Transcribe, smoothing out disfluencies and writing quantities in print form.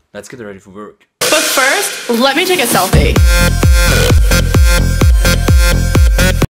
let's get ready for work. But first, let me take a selfie.